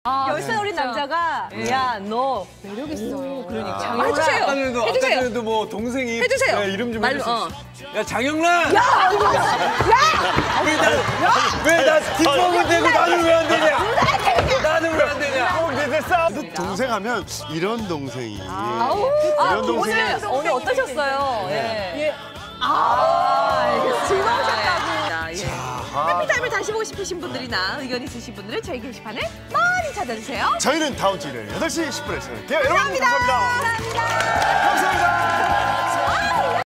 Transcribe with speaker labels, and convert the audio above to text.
Speaker 1: 열살 어린 남자가 야, 너 매력 있어.
Speaker 2: 그러니까.
Speaker 1: 장영란.
Speaker 2: 해주세요.
Speaker 3: 아까
Speaker 2: 해주세요.
Speaker 3: 전에도 뭐 동생이
Speaker 2: 해주세요.
Speaker 3: 이름 좀
Speaker 2: 말로,
Speaker 3: 해줄 수 있어. 야, 장영란! 왜 나 뒷방울 대고 나는 왜 안 되냐? 나는 왜 안 되냐?
Speaker 4: 근데 동생 하면 이런 동생이.
Speaker 1: 이런 동생이. 오늘 어떠셨어요? 예. 즐거우셨다고. 해피타임을 다시 보고 싶으신 분들이나 의견 있으신 분들은 저희 게시판에 많이 찾아주세요.
Speaker 4: 저희는 다음 주 일요일 8시 10분에 찾아뵐게요. 여러분 감사합니다. 감사합니다.